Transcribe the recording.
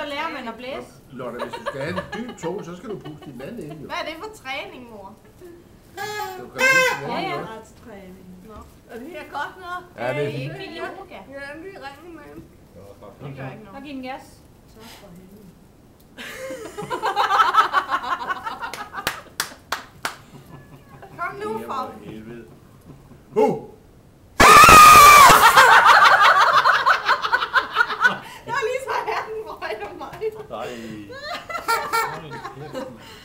Så lærer man at blæse. Lotte, hvis du skal have en dyb tone, så skal du puste din vand ind, jo. Hvad er det for træning, mor? Du kan puste din vand, Ja. jo. Nå. Og det her godt noget. Ja, det er Ikke fint. lille yoga. Ja, vi ringer med dem. Det gør ikke Så noget. giv den gas. Så for helvede. Kom nu, far. Helvede. Jeg har lige så herren røg af mig. Nej.